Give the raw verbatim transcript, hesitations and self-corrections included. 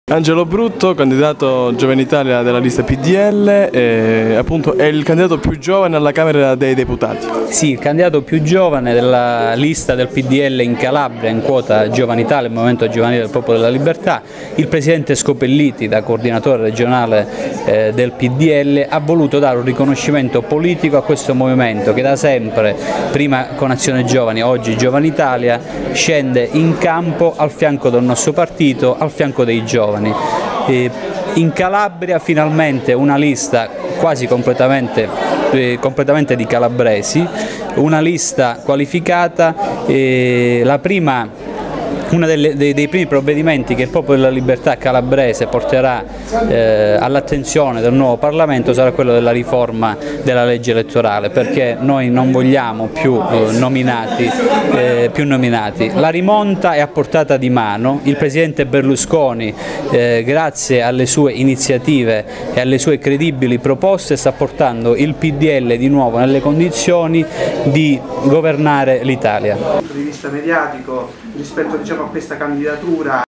Angelo Brutto, candidato Giovani Italia della lista P D L, e appunto è il candidato più giovane alla Camera dei Deputati. Sì, il candidato più giovane della lista del P D L in Calabria, in quota Giovani Italia, il Movimento Giovanile del Popolo della Libertà. Il presidente Scopelliti, da coordinatore regionale eh, del P D L, ha voluto dare un riconoscimento politico a questo movimento che da sempre, prima con Azione Giovani, oggi Giovani Italia, scende in campo al fianco del nostro partito, al fianco dei giovani. In Calabria finalmente una lista quasi completamente, eh, completamente di calabresi, una lista qualificata, eh, la prima, uno dei, dei primi provvedimenti che il Popolo della Libertà calabrese porterà eh, all'attenzione del nuovo Parlamento sarà quello della riforma della legge elettorale, perché noi non vogliamo più, eh, nominati, eh, più nominati. La rimonta è a portata di mano, il Presidente Berlusconi eh, grazie alle sue iniziative e alle sue credibili proposte sta portando il P D L di nuovo nelle condizioni di governare l'Italia. Dal punto di vista mediatico rispetto, diciamo, a questa candidatura